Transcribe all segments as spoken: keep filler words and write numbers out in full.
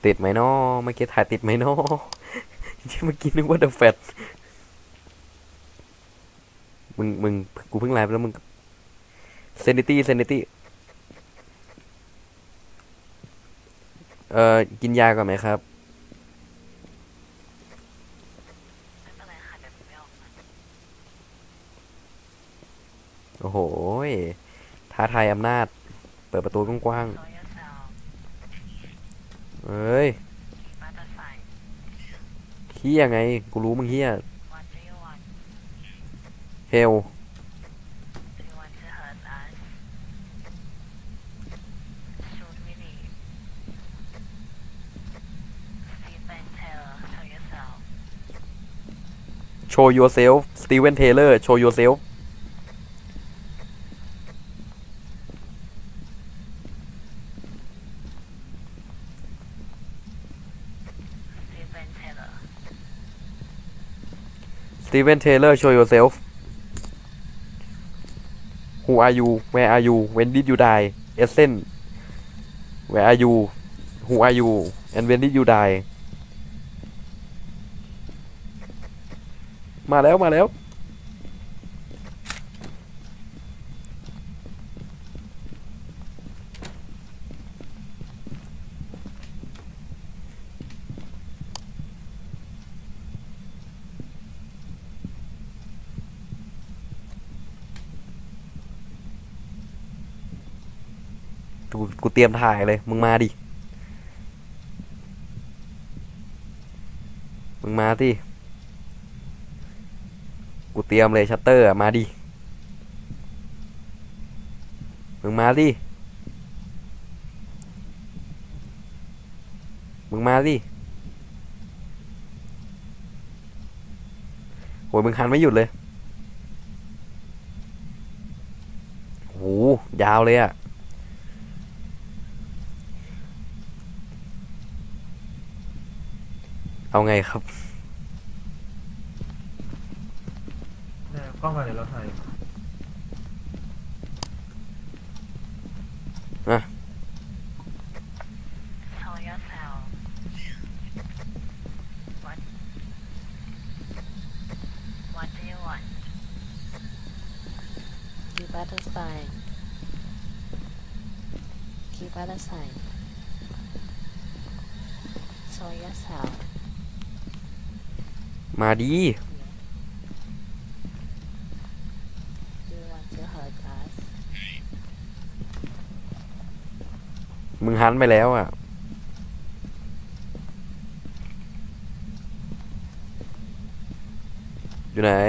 ติดไหมเนาะเมื่อกี้ถ่ายติดไหมเนาะที่เมื่อกี้นึกว่าเดอะแฟตมึงมึงกูเพิ่งไลฟ์แล้วมึงเซนิตี้เซนิตี้เอ่อกินยาก่อนไหมครับโอ้โหท้าทายอำนาจเปิดประตูกว้างๆเอ้ยเฮียไงกูรู้มึงเฮียเฮลโชว์ yourself สตีเวนเทเลอร์โชว์ yourself สตีเวนเทเลอร์โชว์ yourself who are you where are you when did you die essence where are you who are you and when did you die มาแล้วมาแล้วกูกูเตรียมถ่ายเลยมึงมาดิมึงมาสิกูเตรียมเลยชัตเตอร์มาดิมึงมาสิมึงมาสิโหยมึงคันไม่หยุดเลยโหยาวเลยอะเอาไงครับเนี่ยกล้องมาเดี๋ยวเราถ่ายอ่ะ Keep at the sign. Keep at the sign. Show yourself. มาดี Do you want to hurt us? มึงหันไปแล้วอ่ะอยู่ไหน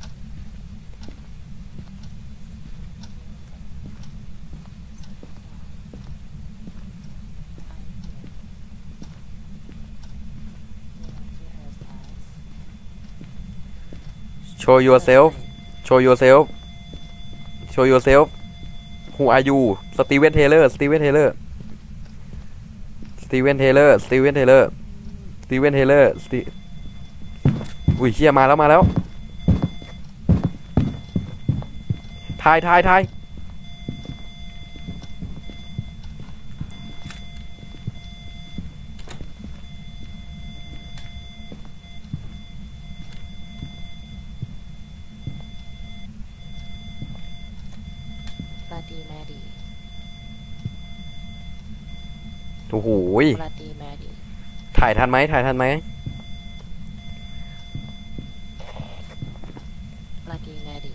โชว์ yourself show yourself show yourself who are you สตีเวนเทเลอร์สตีเวนเทเลอร์สตีเวนเทเลอร์สตีเวนเทเลอร์สตีเวนเทเลอร์สตีอุ้ยเชี่ยมาแล้วมาแล้วทายทายทาย Bloody Mary. โอ้โห Bloody Mary. ถ่ายทันไหมถ่ายทันไหม Bloody Mary.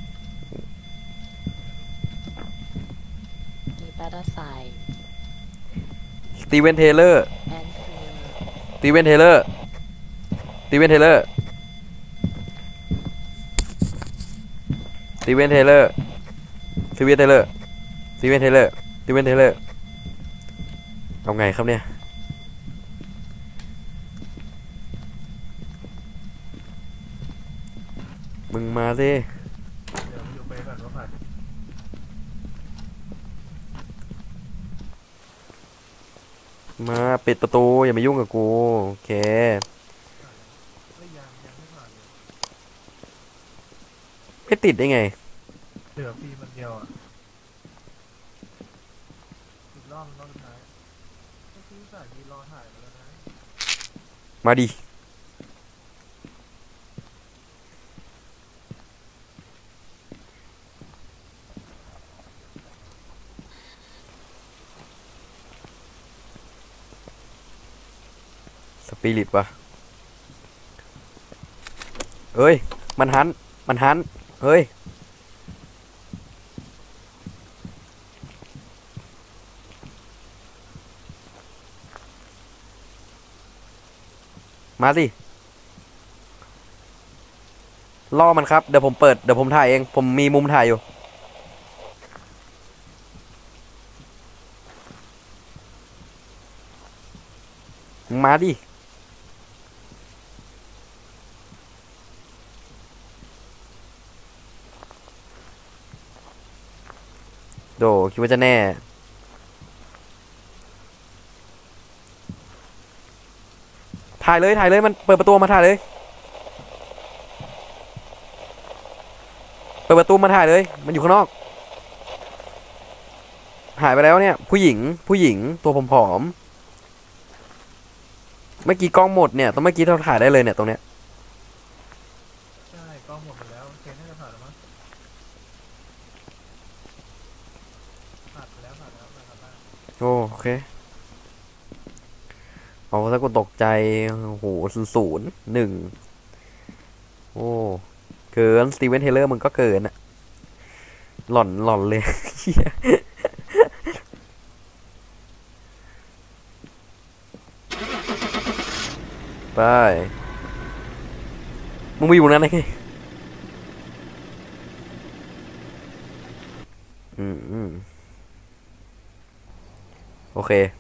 Keep at the sign. สตีเวนเทเลอร์ And here. สตีเวนเทเลอร์สตีเวนเทเลอร์สตีเวนเทเลอร์สตีเวนเทเลอร์สตีเวนเทเลอร์สตีเวนเทเลอร์เอาไงครับเนี่ยมึงมาสิเดี๋ยวอยู่ไปก่อนว่าผ่านมาปิดประตูอย่ามายุ่งกับกูโอเคเฮ้ยยังยังไม่ผ่านเลยไม่ติดได้ไงเหลือปีมันเดียวอ่ะอีกรอบรอบสุดท้ายก็คือสายมีรอถ่ายมาแล้วนะมาดิสปิริตวะเอ้ยมันหันมันหันเฮ้ยมาสิล่อมันครับเดี๋ยวผมเปิดเดี๋ยวผมถ่ายเองผมมีมุมถ่ายอยู่มาดิโดคิดว่าจะแน่ถ่ายเลยถ่ายเลยมันเปิดประตูมาถ่ายเลยเปิดประตูมาถ่ายเลยมันอยู่ข้างนอกหายไปแล้วเนี่ยผู้หญิงผู้หญิงตัวผอมๆเมื่อกี้กล้องหมดเนี่ยตอนเมื่อกี้เราถ่ายได้เลยเนี่ยตรงเนี้ยใช่กล้องหมดไปแล้วเคนน่าจะผ่านแล้วมั้งผ่านไปแล้วผ่านแล้วผ่านแล้วผ่านแล้วโอโอเคเอาถ้ากูตกใจโอ้โหศูนย์ศูนย์หนึ่งโอ้เกินสตีเวนเทเลอร์มึงก็เกินอะหล่อนหล่อนเลย เหี้ยไปมึงไปอยู่นั้นไงอืมอืมโอเค